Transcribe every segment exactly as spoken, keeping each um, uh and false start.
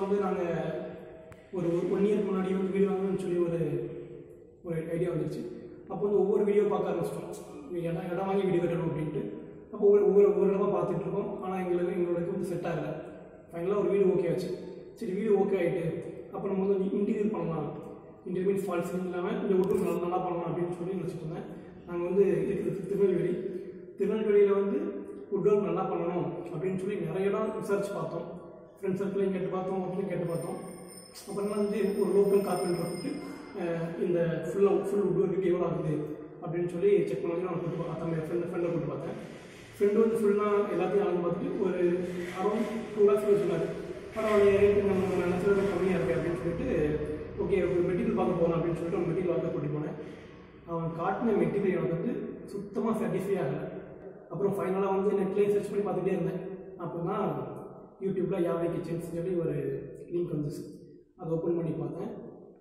வந்து நாங்கள் ஒரு ஒன் இயர்க்கு முன்னாடி வந்து வீடு வாங்கணும்னு சொல்லி ஒரு ஒரு ஐடியா வந்துருச்சு. அப்போ வந்து ஒவ்வொரு வீடியோ பார்க்க ஆரம்பிச்சிட்டோம். இடம் இடம் வாங்கி வீடு கட்டணும் அப்படின்ட்டு. அப்போ ஒவ்வொரு ஒவ்வொரு ஒவ்வொரு இடமா பார்த்துட்டு இருக்கோம். ஆனால் எங்களுக்கு எங்களுக்கு வந்து செட் ஆகலை. ஃபைனலாக ஒரு வீடு ஓகே ஆச்சு. சரி வீடு ஓகே ஆகிட்டு அப்போ நம்ம வந்து இன்டீரியர் பண்ணலாம், இன்டீரியர் மீன்ஸ் ஃபால்ஸ் இல்லாமல் கொஞ்சம் ஒட்டு நல்லா நல்லா பண்ணலாம் அப்படின்னு சொல்லி நினச்சிட்டு இருந்தேன். நாங்கள் வந்து இருக்கிறது திருநெல்வேலி. திருநெல்வேலியில் வந்து வுட் ஒர்க் நல்லா பண்ணணும் அப்படின்னு சொல்லி நிறைய இடம் ரிசர்ச் பார்த்தோம். ஃப்ரெண்ட்ஸ் சர்க்கிளையும் கேட்டு பார்த்தோம், அவங்களையும் கேட்டு பார்த்தோம். அப்புறமா வந்து ஒரு லோக்கல் கார்பெண்டர் வந்துட்டு இந்த ஃபுல்லாக ஃபுல் வுட் ஒர்க்கு எவ்வளோ ஆகுது அப்படின்னு சொல்லி செக் பண்ணி நான் கூட்டு பார்த்தேன். ஃப்ரெண்டு ஃப்ரெண்டை கூட்டு பார்த்தேன். ஃப்ரெண்டு வந்து ஃபுல்லாக எல்லாத்தையும் அளந்து பார்த்துட்டு ஒரு அரௌண்ட் டூ லேக்ஸ் சொன்னார். பரவாயில்ல ரேட்டு நம்ம நினச்சது கம்மியாக இருக்குது அப்படின்னு சொல்லிட்டு ஓகே ஒரு மெட்டீரியல் பார்க்க போகணும் அப்படின்னு சொல்லிட்டு ஒரு மெட்டீரியல் பார்க்க கூட்டி போனேன். அவன் காட்டின மெட்டீரியல் எனக்கு வந்து சுத்தமாக சாட்டிஸ்ஃபை ஆகலை. அப்புறம் ஃபைனலாக வந்து நெட்லேயே சர்ச் பண்ணி பார்த்துட்டே இருந்தேன். அப்போ தான் யூடியூப்பில் யாவை கிச்சன்ஸ் சொல்லி ஒரு லிங்க் வந்துச்சு. அதை ஓப்பன் பண்ணி பார்த்தேன்.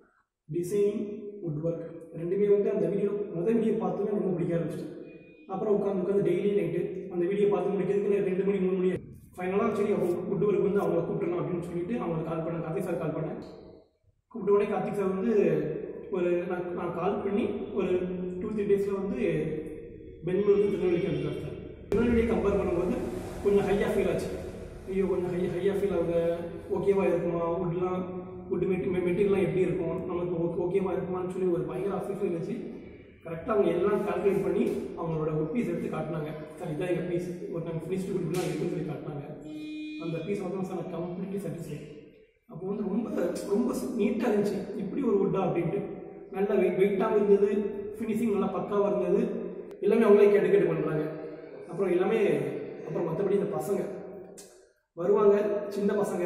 டிசைனிங் வுட் ஒர்க் ரெண்டுமே வந்து அந்த வீடியோ முதல் வீடியோ பார்த்துமே ரொம்ப பிடிக்க ஆரம்பிச்சிட்டு அப்புறம் உட்காந்து உட்காந்து டெய்லி நைட்டு அந்த வீடியோ பார்த்து முடிக்கிறதுக்கு ரெண்டு மணி மூணு மணி ஃபைனலாக சரி அவங்க வுட் ஒர்க் வந்து அவங்கள கூப்பிட்டணும் அப்படின்னு சொல்லிட்டு அவங்களுக்கு கால் பண்ணேன். கார்த்திக் சார் கால் பண்ணேன். கூப்பிட்ட உடனே கார்த்திக் சார் வந்து ஒரு நான் நான் கால் பண்ணி ஒரு டூ த்ரீ டேஸில் வந்து பெங்களூர்லேருந்து திருநெல்வேலிக்கு வந்துட்டார் சார். திருநெல்வேலியை கம்பேர் பண்ணும்போது கொஞ்சம் ஹையாக ஃபீல் ஆச்சு. ஐயோ கொஞ்சம் ஹை ஹையாக ஃபீல் ஆகுது, ஓகேவா இருக்குமா, வுட்லாம் வுட் மெட்டி மெட்டீரியல்லாம் எப்படி இருக்கும், நமக்கு ஓகே ஓகேவா இருக்குமான்னு சொல்லி ஒரு பயங்கர அஃபீல் இருந்துச்சு. கரெக்டாக அவங்க எல்லாம் கால்குலேட் பண்ணி அவங்களோட ஒரு பீஸ் எடுத்து காட்டினாங்க. சார் இதான் எங்கள் பீஸ் ஒரு நாங்கள் ஃபினிஷ்டு கொடுக்கலாம் இருக்குன்னு சொல்லி காட்டினாங்க. அந்த பீஸ் வந்து சார் நான் கம்ப்ளீட்லி சாட்டிஸ்ஃபை. அப்போ வந்து ரொம்ப ரொம்ப நீட்டாக இருந்துச்சு. இப்படி ஒரு வுட்டா அப்படின்ட்டு நல்ல வெயிட் வெயிட்டாகவும் இருந்தது, ஃபினிஷிங் நல்லா பக்காவாக இருந்தது. எல்லாமே அவங்களே கேட்டு கேட்டு பண்ணுறாங்க. அப்புறம் எல்லாமே அப்புறம் மற்றபடி இந்த பசங்க வருவாங்க, சின்ன பசங்க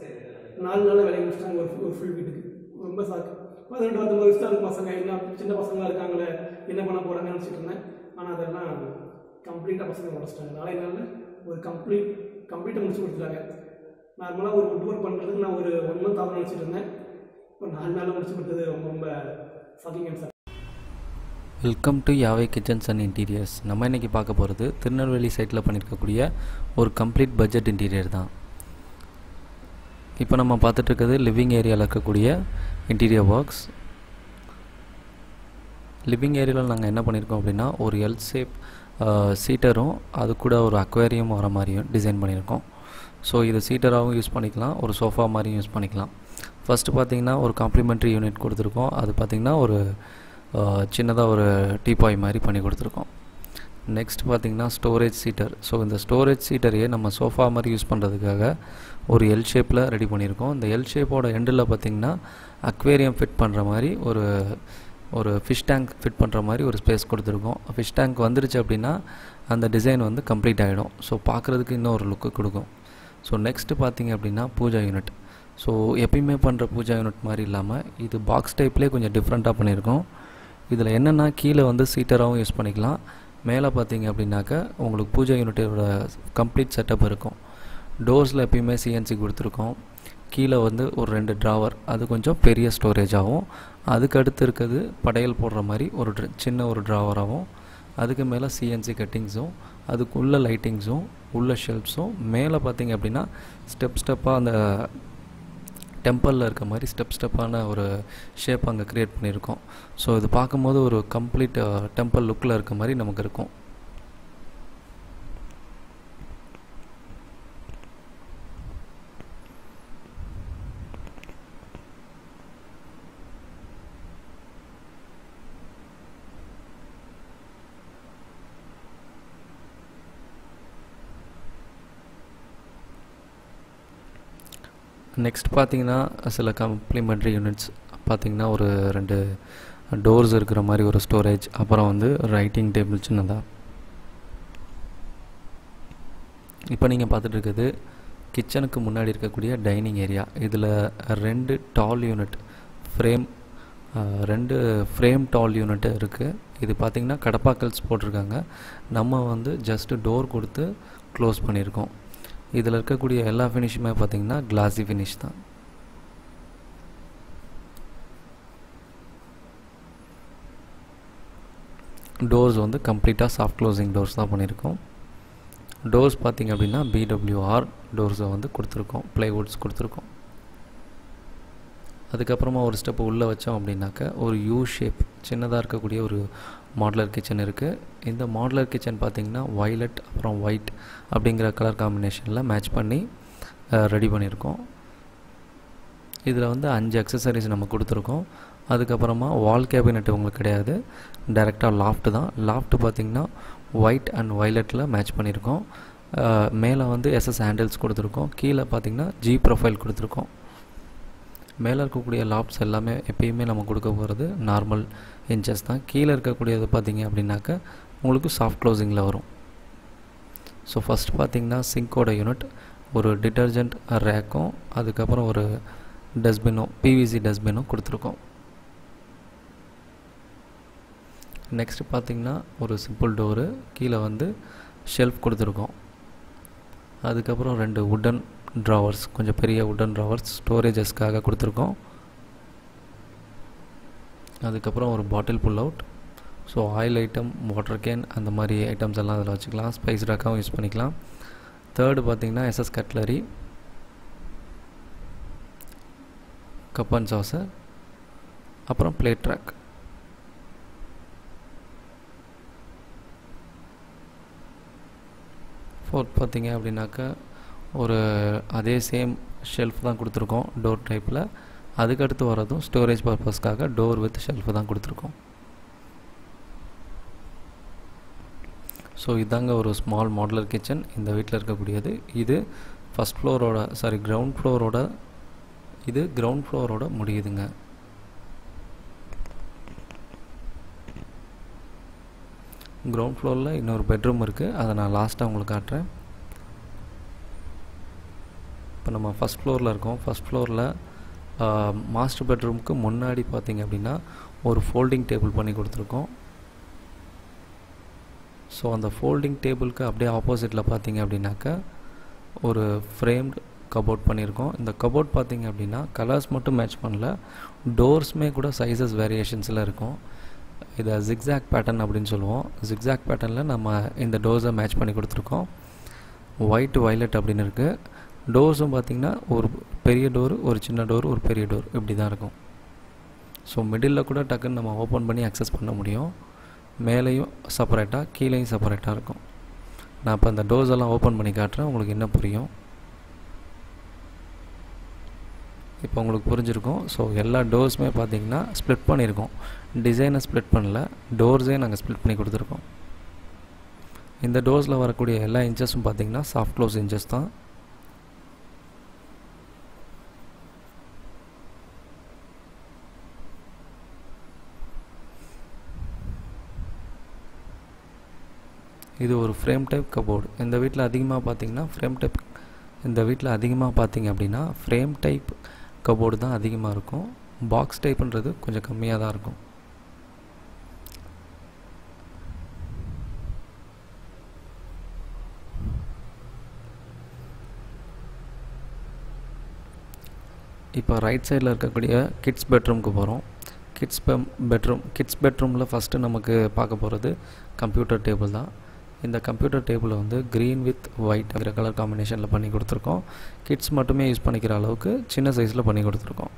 நாலு நாள் வேலையை முடிச்சிட்டாங்க ஒரு ஒரு ஃபுல் வீட்டுக்கு. ரொம்ப சாக்கு பதினெட்டு பத்தொம்பது வருஷம் இருக்கு பசங்க, என்ன சின்ன பசங்களாக இருக்காங்களே என்ன பண்ண போகிறாங்கன்னு நினச்சிட்டு இருந்தேன். ஆனால் அதெல்லாம் கம்ப்ளீட்டாக பசங்க முடிச்சிட்டாங்க. நாளை நாளில் ஒரு கம்ப்ளீட் கம்ப்ளீட்டாக முடிச்சு கொடுத்துட்டாங்க. நார்மலாக ஒரு வுட் ஒர்க் பண்ணுறதுக்கு நான் ஒரு ஒன் மந்த் ஆகும் நினச்சிட்டு இருந்தேன். ஒரு நாலு நாளில் முடிச்சு கொடுத்தது ரொம்ப ரொம்ப சாக்கிங் சார். வெல்கம் டு யாவை கிச்சன்ஸ் அண்ட் இன்டீரியர்ஸ். நம்ம இன்றைக்கி பார்க்க போகிறது திருநெல்வேலி சைட்டில் பண்ணியிருக்கக்கூடிய ஒரு கம்ப்ளீட் பட்ஜெட் இன்டீரியர் தான். இப்போ நம்ம பார்த்துட்ருக்கிறது லிவிங் ஏரியாவில் இருக்கக்கூடிய இன்டீரியர் ஒர்க்ஸ். லிவிங் ஏரியாவில் நாங்கள் என்ன பண்ணியிருக்கோம் அப்படின்னா ஒரு எல் ஷேப் சீட்டரும் அது கூட ஒரு அக்வேரியம் வர மாதிரியும் டிசைன் பண்ணியிருக்கோம். ஸோ இது சீட்டராகவும் யூஸ் பண்ணிக்கலாம், ஒரு சோஃபா மாதிரியும் யூஸ் பண்ணிக்கலாம். ஃபஸ்ட்டு பார்த்திங்கன்னா ஒரு காம்ப்ளிமெண்ட்ரி யூனிட் கொடுத்துருக்கோம். அது பார்த்திங்கன்னா ஒரு சின்னதாக ஒரு டீபாய் மாதிரி பண்ணி கொடுத்துருக்கோம். நெக்ஸ்ட் பார்த்திங்கன்னா ஸ்டோரேஜ் சீட்டர். ஸோ இந்த ஸ்டோரேஜ் சீட்டரையே நம்ம சோஃபா மாதிரி யூஸ் பண்ணுறதுக்காக ஒரு எல் ஷேப்பில் ரெடி பண்ணியிருக்கோம். இந்த எல் ஷேப்போட எண்டில் பார்த்திங்கன்னா அக்வேரியம் ஃபிட் பண்ணுற மாதிரி ஒரு ஒரு ஃபிஷ் டேங்க் ஃபிட் பண்ணுற மாதிரி ஒரு ஸ்பேஸ் கொடுத்துருக்கோம். ஃபிஷ் டேங்க் வந்துருச்சு அப்படின்னா அந்த டிசைன் வந்து கம்ப்ளீட் ஆகிடும். ஸோ பார்க்குறதுக்கு இன்னும் ஒரு லுக்கு கொடுக்கும். ஸோ நெக்ஸ்ட்டு பார்த்திங்க அப்படின்னா பூஜா யூனிட். ஸோ எப்பயுமே பண்ணுற பூஜா யூனிட் மாதிரி இல்லாமல் இது பாக்ஸ் டைப்லேயே கொஞ்சம் டிஃப்ரெண்ட்டாக பண்ணியிருக்கோம். இதில் என்னென்னா கீழே வந்து சீட்டராகவும் யூஸ் பண்ணிக்கலாம், மேலே பார்த்தீங்க அப்படின்னாக்க உங்களுக்கு பூஜா யூனிட்டோட கம்ப்ளீட் செட்டப் இருக்கும். டோர்ஸில் எப்பயுமே சிஎன்சி கொடுத்துருக்கோம். கீழே வந்து ஒரு ரெண்டு ட்ராவர், அது கொஞ்சம் பெரிய ஸ்டோரேஜாகவும், அதுக்கு அடுத்து இருக்கிறது படையல் போடுற மாதிரி ஒரு சின்ன ஒரு ட்ராவராகவும், அதுக்கு மேலே சிஎன்சி கட்டிங்ஸும், அதுக்குள்ள லைட்டிங்ஸும், உள்ள ஷெல்ஃப்ஸும், மேலே பார்த்தீங்க அப்படின்னா ஸ்டெப் ஸ்டெப்பாக அந்த டெம்பிளில் இருக்க மாதிரி ஸ்டெப் ஸ்டெப்பான ஒரு ஷேப் அங்கே க்ரியேட் பண்ணியிருக்கோம். ஸோ இது பார்க்கும்போது ஒரு கம்ப்ளீட் டெம்பிள் லுக்கில் இருக்க மாதிரி நமக்கு இருக்கும். நெக்ஸ்ட் பார்த்திங்கன்னா சில காம்ப்ளிமெண்ட்ரி யூனிட்ஸ் பார்த்திங்கன்னா ஒரு ரெண்டு டோர்ஸ் இருக்கிற மாதிரி ஒரு ஸ்டோரேஜ், அப்புறம் வந்து ரைட்டிங் டேபிள் சின்னதாக. இப்போ நீங்கள் பார்த்துட்டு இருக்கிறது கிச்சனுக்கு முன்னாடி இருக்கக்கூடிய டைனிங் ஏரியா. இதில் ரெண்டு டால் யூனிட் ஃப்ரேம் ரெண்டு ஃப்ரேம் டால் யூனிட்டு இருக்குது. இது பார்த்திங்கன்னா கடப்பாக்கல்ஸ் போட்டிருக்காங்க. நம்ம வந்து ஜஸ்ட்டு டோர் கொடுத்து க்ளோஸ் பண்ணியிருக்கோம். இதில் இருக்கக்கூடிய எல்லா ஃபினிஷுமே பார்த்திங்கன்னா கிளாஸி ஃபினிஷ் தான். டோர்ஸ் வந்து கம்ப்ளீட்டாக சாஃப்ட் க்ளோசிங் டோர்ஸ் தான் பண்ணியிருக்கோம். டோர்ஸ் பார்த்திங்க அப்படின்னா பிடபிள்யூஆர் டோர்ஸை வந்து கொடுத்துருக்கோம், ப்ளைவுட்ஸ் கொடுத்துருக்கோம். அதுக்கப்புறமா ஒரு ஸ்டெப் உள்ளே வச்சோம் அப்படின்னாக்க ஒரு யூ ஷேப் சின்னதாக இருக்கக்கூடிய ஒரு மாடுலர் கிச்சன் இருக்குது. இந்த மாடுலர் கிச்சன் பார்த்திங்கன்னா வயலட் அப்புறம் ஒயிட் அப்படிங்கிற கலர் காம்பினேஷனில் மேட்ச் பண்ணி ரெடி பண்ணியிருக்கோம். இதில் வந்து அஞ்சு அக்சசரிஸ் நம்ம கொடுத்துருக்கோம். அதுக்கப்புறமா வால் கேபினெட் உங்களுக்கு கிடையாது, டைரெக்டாக லாஃப்ட் தான். லாஃப்ட் பார்த்திங்கன்னா ஒயிட் அண்ட் வயலட்டில் மேட்ச் பண்ணியிருக்கோம். மேலே வந்து எஸ்எஸ் ஹேண்டில்ஸ் கொடுத்துருக்கோம். கீழே பார்த்திங்கன்னா ஜி ப்ரொஃபைல் கொடுத்துருக்கோம். மேலே இருக்கக்கூடிய லாப்ஸ் எல்லாமே எப்பயுமே நம்ம கொடுக்க போகிறது நார்மல் இன்ச்சஸ் தான். கீழே இருக்கக்கூடியது பார்த்திங்க அப்படின்னாக்க உங்களுக்கு சாஃப்ட் க்ளோசிங்கில் வரும். ஸோ ஃபஸ்ட் பார்த்திங்கன்னா சிங்கோட யூனிட், ஒரு டிட்டர்ஜென்ட் ரேக்கும் அதுக்கப்புறம் ஒரு டஸ்ட்பினும் பிவிசி டஸ்ட்பினும் கொடுத்துருக்கோம். நெக்ஸ்ட் பார்த்திங்கன்னா ஒரு சிம்பிள் டோரு, கீழே வந்து ஷெல்ஃப் கொடுத்துருக்கோம். அதுக்கப்புறம் ரெண்டு உட்டன் ட்ராவர்ஸ், கொஞ்சம் பெரிய உட்டன் ட்ராவர்ஸ் ஸ்டோரேஜஸ்க்காக கொடுத்துருக்கோம். அதுக்கப்புறம் ஒரு bottle pull out. So oil item, water can அந்த மாதிரி ஐட்டம்ஸ் எல்லாம் அதில் வச்சுக்கலாம். ஸ்பைஸ் ரேக்காகவும் யூஸ் பண்ணிக்கலாம். தேர்டு பார்த்திங்கன்னா SS cutlery, cup and saucer, அப்புறம் பிளேட் ட்ராக். ஃபோர்த் பார்த்திங்க அப்படின்னாக்கா ஒரு அதே சேம் ஷெல்ஃப் தான் கொடுத்துருக்கோம் டோர் டைப்பில். அதுக்கடுத்து வரதும் ஸ்டோரேஜ் பர்பஸ்க்காக டோர் வித் ஷெல்ஃப் தான் கொடுத்துருக்கோம். ஸோ இதாங்க ஒரு ஸ்மால் மாடுலர் கிச்சன் இந்த வீட்டில் இருக்கக்கூடியது. இது ஃபஸ்ட் ஃப்ளோரோட சாரி கிரவுண்ட் ஃப்ளோரோட இது கிரவுண்ட் ஃப்ளோரோட முடியுதுங்க. கிரவுண்ட் ஃப்ளோரில் இன்னொரு பெட்ரூம் இருக்குது, அதை நான் லாஸ்ட்டாக உங்களுக்கு காட்டுறேன். இப்போ நம்ம ஃபஸ்ட் ஃப்ளோரில் இருக்கோம். ஃபஸ்ட் ஃப்ளோரில் மாஸ்டர் பெட்ரூமுக்கு முன்னாடி பார்த்திங்க அப்படின்னா ஒரு ஃபோல்டிங் டேபிள் பண்ணி கொடுத்துருக்கோம். ஸோ அந்த ஃபோல்டிங் டேபிளுக்கு அப்படியே ஆப்போசிட்டில் பார்த்திங்க அப்படின்னாக்கா ஒரு ஃப்ரேம்டு கபோர்ட் பண்ணியிருக்கோம். இந்த கபோர்ட் பார்த்திங்க அப்படின்னா கலர்ஸ் மட்டும் மேட்ச் பண்ணல, டோர்ஸுமே கூட சைஸஸ் வேரியேஷன்ஸில் இருக்கும். இதை ஜிக்ஸாக் பேட்டர்ன் அப்படின்னு சொல்லுவோம். ஜிக்ஸாக் பேட்டர்னில் நம்ம இந்த டோர்ஸை மேட்ச் பண்ணி கொடுத்துருக்கோம். ஒயிட் வயலட் அப்படின்னு இருக்குது. டோர்ஸும் பார்த்திங்கன்னா ஒரு பெரிய டோர், ஒரு சின்ன டோர், ஒரு பெரிய டோர் இப்படி தான் இருக்கும். ஸோ மிடில் கூட டக்குன்னு நம்ம ஓப்பன் பண்ணி அக்சஸ் பண்ண முடியும். மேலேயும் செப்பரேட்டாக, கீழேயும் செப்பரேட்டாக இருக்கும். நான் இப்போ அந்த டோர்ஸ் எல்லாம் ஓப்பன் பண்ணி காட்டுறேன், உங்களுக்கு என்ன புரியும். இப்போ உங்களுக்கு புரிஞ்சிருக்கும். ஸோ எல்லா டோர்ஸுமே பார்த்திங்கன்னா ஸ்ப்ளிட் பண்ணியிருக்கோம். டிசைனை ஸ்ப்ளிட் பண்ணல, டோர்ஸே நாங்கள் ஸ்ப்ளிட் பண்ணி கொடுத்துருக்கோம். இந்த டோர்ஸில் வரக்கூடிய எல்லா இன்ச்சஸும் பார்த்திங்கன்னா சாஃப்ட் க்ளோஸ் இன்ச்சஸ் தான். இது ஒரு ஃப்ரேம் டைப் கபோர்டு. இந்த வீட்டில் அதிகமாக பார்த்திங்கன்னா ஃப்ரேம் டைப் இந்த வீட்டில் அதிகமாக பார்த்திங்க அப்படின்னா ஃப்ரேம் டைப் கபோர்டு தான் அதிகமாக இருக்கும். பாக்ஸ் டைப்புன்றது கொஞ்சம் கம்மியாக தான் இருக்கும். இப்போ ரைட் சைடில் இருக்கக்கூடிய கிட்ஸ் பெட்ரூமுக்கு போகிறோம். கிட்ஸ் பெட்ரூம் கிட்ஸ் பெட்ரூமில் ஃபஸ்ட்டு நமக்கு பார்க்க போகிறது கம்ப்யூட்டர் டேபிள் தான். இந்த கம்ப்யூட்டர் டேபிளை வந்து க்ரீன் வித் ஒயிட் அப்படிங்கிற கலர் காம்பினேஷனில் பண்ணி கொடுத்துருக்கோம். கிட்ஸ் மட்டுமே யூஸ் பண்ணிக்கிற அளவுக்கு சின்ன சைஸில் பண்ணி கொடுத்துருக்கோம்.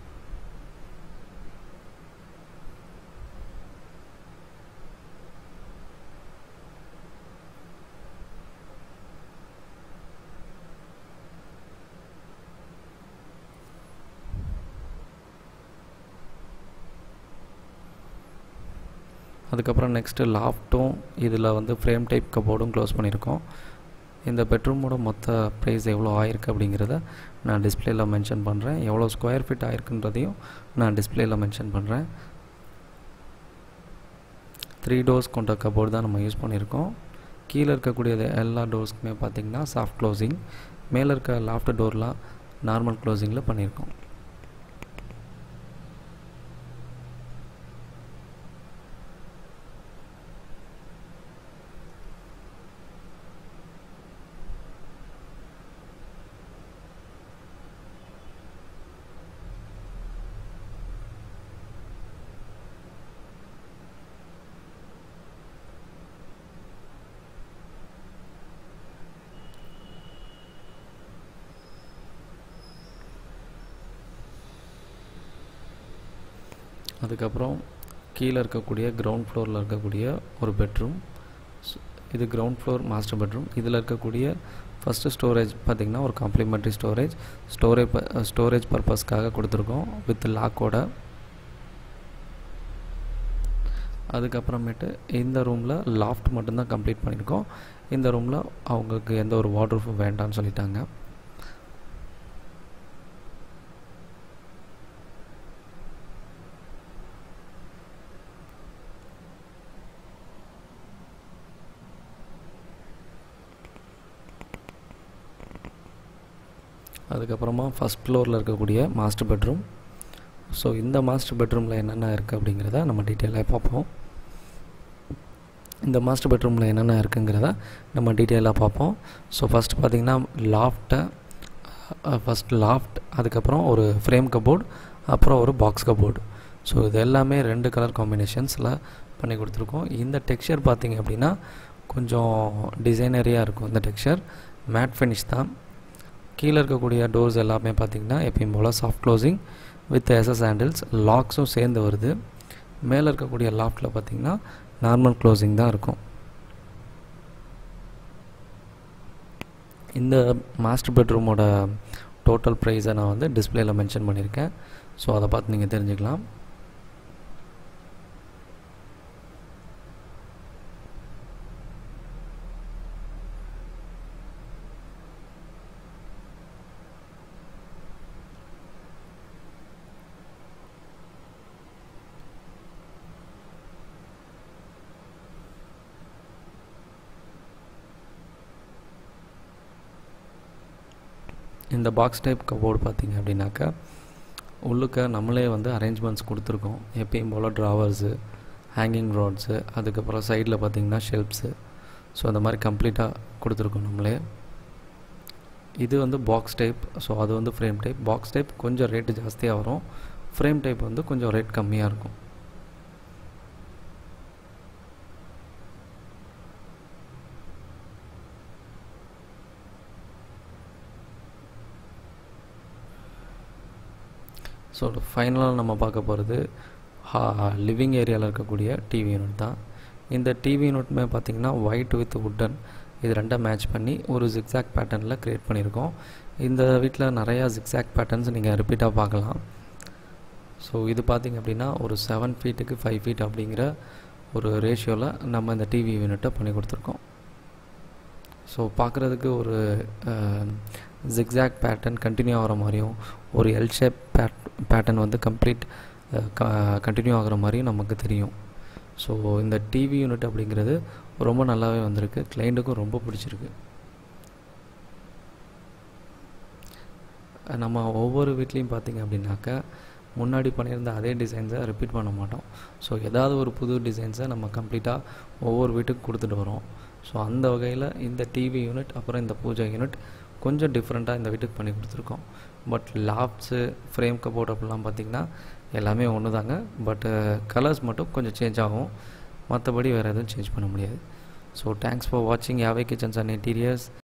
அதுக்கப்புறம் நெக்ஸ்ட்டு லாஃப்ட்டும் இதில் வந்து ஃப்ரேம் டைப் கபோர்டும் க்ளோஸ் பண்ணியிருக்கோம். இந்த பெட்ரூமோட மொத்த ப்ரைஸ் எவ்வளோ ஆயிருக்கு அப்படிங்கிறத நான் டிஸ்பிளேயில் மென்ஷன் பண்ணுறேன். எவ்வளோ ஸ்கொயர் ஃபீட் ஆயிருக்குன்றதையும் நான் டிஸ்பிளேயில் மென்ஷன் பண்ணுறேன். த்ரீ டோர்ஸ் கொண்ட கபோர்டு தான் நம்ம யூஸ் பண்ணியிருக்கோம். கீழே இருக்கக்கூடிய எல்லா டோர்ஸ்க்குமே பார்த்திங்கன்னா சாஃப்ட் க்ளோசிங், மேலே இருக்க லாஃப்ட் டோர்லாம் நார்மல் க்ளோசிங்கில் பண்ணியிருக்கோம். அதுக்கப்புறம் கீழே இருக்கக்கூடிய கிரவுண்ட் ஃப்ளோரில் இருக்கக்கூடிய ஒரு பெட்ரூம். இது கிரவுண்ட் ஃப்ளோர் மாஸ்டர் பெட்ரூம். இதில் இருக்கக்கூடிய ஃபஸ்ட்டு ஸ்டோரேஜ் பார்த்திங்கன்னா ஒரு காம்ப்ளிமெண்ட்ரி ஸ்டோரேஜ் ஸ்டோரேஜ் ஸ்டோரேஜ் பர்பஸ்க்காக கொடுத்துருக்கோம் வித் லாக்கோட. அதுக்கப்புறமேட்டு இந்த ரூமில் லாஃப்ட் மட்டும்தான் கம்ப்ளீட் பண்ணியிருக்கோம். இந்த ரூமில் அவங்களுக்கு எந்த ஒரு வார்ட்ரோபும் வேண்டாம்னு சொல்லிட்டாங்க. அதுக்கப்புறமா ஃபஸ்ட் ஃப்ளோரில் இருக்கக்கூடிய மாஸ்டர் பெட்ரூம். ஸோ இந்த மாஸ்டர் பெட்ரூமில் என்னென்ன இருக்குது அப்படிங்கிறத நம்ம டீட்டெயிலாக பார்ப்போம். இந்த மாஸ்டர் பெட்ரூமில் என்னென்ன இருக்குங்கிறத நம்ம டீட்டெயிலாக பார்ப்போம். ஸோ ஃபஸ்ட்டு பார்த்திங்கன்னா லாஃப்ட்டை ஃபஸ்ட் லாஃப்ட், அதுக்கப்புறம் ஒரு ஃப்ரேம் கபோர்டு, அப்புறம் ஒரு பாக்ஸ் கபோர்டு. ஸோ இது எல்லாமே ரெண்டு கலர் காம்பினேஷன்ஸில் பண்ணி கொடுத்துருக்கோம். இந்த டெக்ஸ்சர் பார்த்திங்க அப்படின்னா கொஞ்சம் டிசைனரியாக இருக்கும். இந்த டெக்ஸ்சர் மேட் ஃபினிஷ் தான். கீழே இருக்கக்கூடிய டோர்ஸ் எல்லாமே பார்த்திங்கன்னா எப்பயும் போல் soft closing with SS handles, லாக்ஸும் சேர்ந்து வருது. மேலே இருக்கக்கூடிய லாஃப்ட்டில் பார்த்திங்கன்னா நார்மல் க்ளோசிங் தான் இருக்கும். இந்த மாஸ்டர் பெட்ரூமோட டோட்டல் ப்ரைஸை நான் வந்து டிஸ்பிளேயில் மென்ஷன் பண்ணியிருக்கேன். ஸோ அதை பார்த்து நீங்கள் தெரிஞ்சுக்கலாம். இந்த பாக்ஸ் டைப் கபோர்டு பார்த்திங்க அப்படின்னாக்கா உள்ளுக்க நம்மளே வந்து அரேஞ்ச்மெண்ட்ஸ் கொடுத்துருக்கோம். எப்பயும் போல் ட்ராவர்ஸு, ஹேங்கிங் ரோட்ஸு, அதுக்கப்புறம் சைடில் பார்த்திங்கன்னா ஷெல்ஃப்ஸு. ஸோ அந்த மாதிரி கம்ப்ளீட்டாக கொடுத்துருக்கோம் நம்மளே. இது வந்து பாக்ஸ் டைப். ஸோ அது வந்து ஃப்ரேம் டைப். பாக்ஸ் டைப் கொஞ்சம் ரேட்டு ஜாஸ்தியாக வரும், ஃப்ரேம் டைப் வந்து கொஞ்சம் ரேட் கம்மியாக இருக்கும். ஸோ ஃபைனலாக நம்ம பார்க்க போகிறது லிவிங் ஏரியாவில் இருக்கக்கூடிய டிவி யூனிட் தான். இந்த டிவி யூனிட்மே பார்த்திங்கன்னா ஒயிட் வித் வுட்டன் இது ரெண்டாக மேட்ச் பண்ணி ஒரு ஜிக்ஸாக் பேட்டர்னில் க்ரியேட் பண்ணியிருக்கோம். இந்த வீட்டில் நிறையா ஜிக்ஸாக் பேட்டர்ன்ஸ் நீங்கள் ரிப்பீட்டாக பார்க்கலாம். ஸோ இது பார்த்திங்க அப்படின்னா ஒரு செவன் ஃபீட்டுக்கு ஃபைவ் ஃபீட் அப்படிங்கிற ஒரு ரேஷியோவில் நம்ம இந்த டிவி யூனிட்டை பண்ணி கொடுத்துருக்கோம். ஸோ பார்க்குறதுக்கு ஒரு ஜிக்ஸாக் பேட்டர்ன் கண்டினியூ ஆகிற மாதிரியும், ஒரு எல் ஷேப் பேட் பேட்டர்ன் வந்து கம்ப்ளீட் கண்டினியூ ஆகிற மாதிரியும் நமக்கு தெரியும். ஸோ இந்த டிவி யூனிட் அப்படிங்கிறது ரொம்ப நல்லாவே வந்திருக்கு, கிளைண்ட்டுக்கும் ரொம்ப பிடிச்சிருக்கு. நம்ம ஒவ்வொரு வீட்லேயும் பார்த்திங்க அப்படின்னாக்கா முன்னாடி பண்ணியிருந்த அதே டிசைன்ஸை ரிப்பீட் பண்ண மாட்டோம். ஸோ ஏதாவது ஒரு புது டிசைன்ஸை நம்ம கம்ப்ளீட்டாக ஒவ்வொரு வீட்டுக்கு கொடுத்துட்டு வரோம். ஸோ அந்த வகையில் இந்த டிவி யூனிட் அப்புறம் இந்த பூஜை யூனிட் கொஞ்சம் டிஃப்ரெண்ட்டாக இந்த வீட்டுக்கு பண்ணி கொடுத்துருக்கோம். பட் லாப்ஸு, ஃப்ரேம் கபோர்ட் அப்படிலாம் பார்த்திங்கன்னா எல்லாமே ஒன்று தாங்க. பட்டு கலர்ஸ் மட்டும் கொஞ்சம் சேஞ்ச் ஆகும், மற்றபடி வேறு எதுவும் சேஞ்ச் பண்ண முடியாது. ஸோ தேங்க்ஸ் ஃபார் வாட்சிங் யாவே கிச்சன்ஸ் அண்ட் இன்டீரியர்ஸ்.